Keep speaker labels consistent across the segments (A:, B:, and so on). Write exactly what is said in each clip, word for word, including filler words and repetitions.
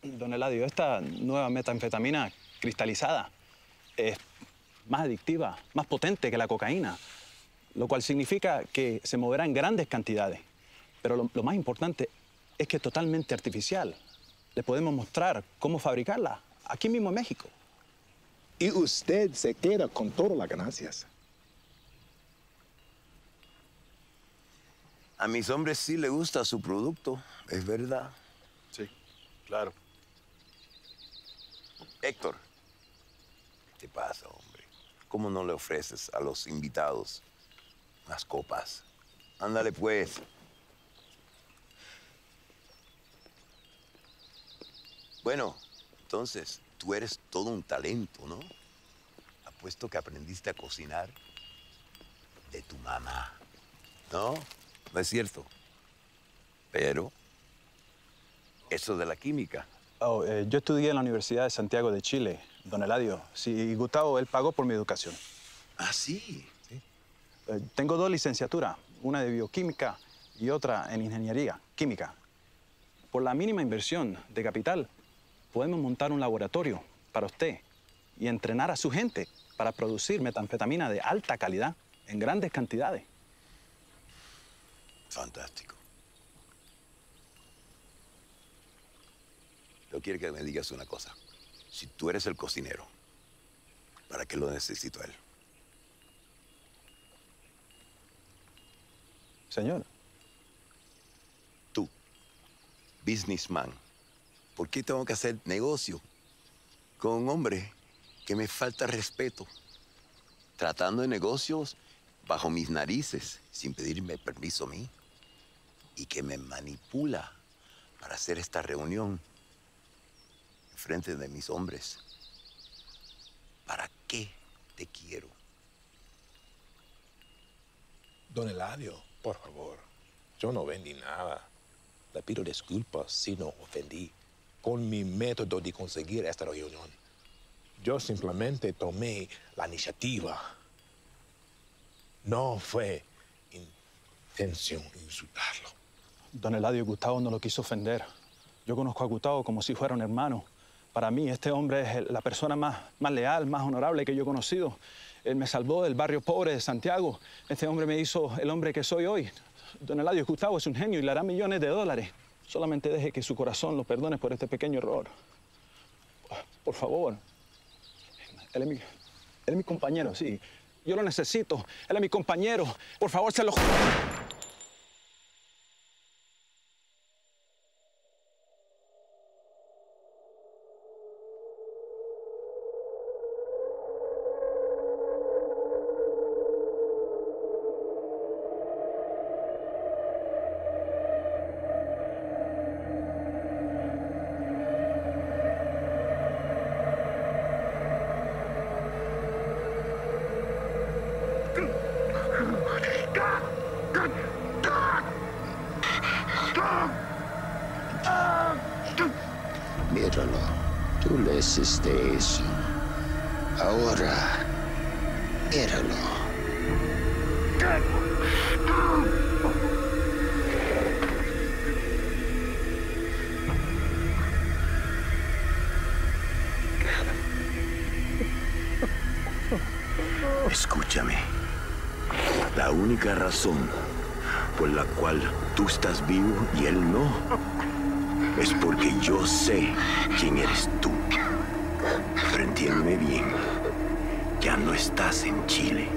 A: Don Eladio, esta nueva metanfetamina cristalizada es más adictiva, más potente que la cocaína, lo cual significa que se moverá en grandes cantidades. Pero lo, lo más importante es que es totalmente artificial. Le podemos mostrar cómo fabricarla aquí mismo en México.
B: Y usted se queda con todas las ganancias.
C: A mis hombres sí les gusta su producto, es verdad.
A: Sí, claro.
C: Héctor, ¿qué te pasa, hombre? ¿Cómo no le ofreces a los invitados unas copas? Ándale, pues. Bueno, entonces, tú eres todo un talento, ¿no? Apuesto que aprendiste a cocinar de tu mamá, ¿no? No es cierto. Pero eso de la química.
A: Oh, eh, yo estudié en la Universidad de Santiago de Chile, don Eladio. Sí, Gustavo, él pagó por mi educación.
C: Ah, sí.
A: Sí. Eh, tengo dos licenciaturas, una de bioquímica y otra en ingeniería química. Por la mínima inversión de capital, podemos montar un laboratorio para usted y entrenar a su gente para producir metanfetamina de alta calidad en grandes cantidades.
C: Fantástico. Yo quiero que me digas una cosa. Si tú eres el cocinero, ¿para qué lo necesito a él?
A: Señor.
C: Tú, businessman, ¿por qué tengo que hacer negocio con un hombre que me falta respeto, tratando de negocios bajo mis narices, sin pedirme permiso a mí, y que me manipula para hacer esta reunión en frente de mis hombres? ¿Para qué te quiero?
B: Don Eladio, por favor, yo no vendí nada. Le pido disculpas si no ofendí con mi método de conseguir esta reunión. Yo simplemente tomé la iniciativa. No fue intención insultarlo.
A: Don Eladio, Gustavo no lo quiso ofender. Yo conozco a Gustavo como si fuera un hermano. Para mí, este hombre es la persona más, más leal, más honorable que yo he conocido. Él me salvó del barrio pobre de Santiago. Este hombre me hizo el hombre que soy hoy. Don Eladio, Gustavo es un genio y le hará millones de dólares. Solamente deje que su corazón lo perdone por este pequeño error. Por favor. Él es mi, él es mi compañero, sí. Yo lo necesito. Él es mi compañero. Por favor, se lo...
D: Míralo, tú le hiciste eso. Ahora, míralo.
C: Escúchame. La única razón por la cual tú estás vivo y él no es porque yo sé quién eres tú. Pero entiéndeme bien, ya no estás en Chile.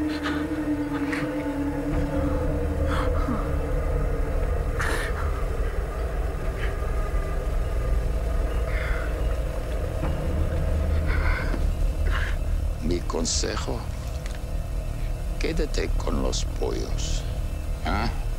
D: Mi consejo, quédate con los pollos. ¿Ah?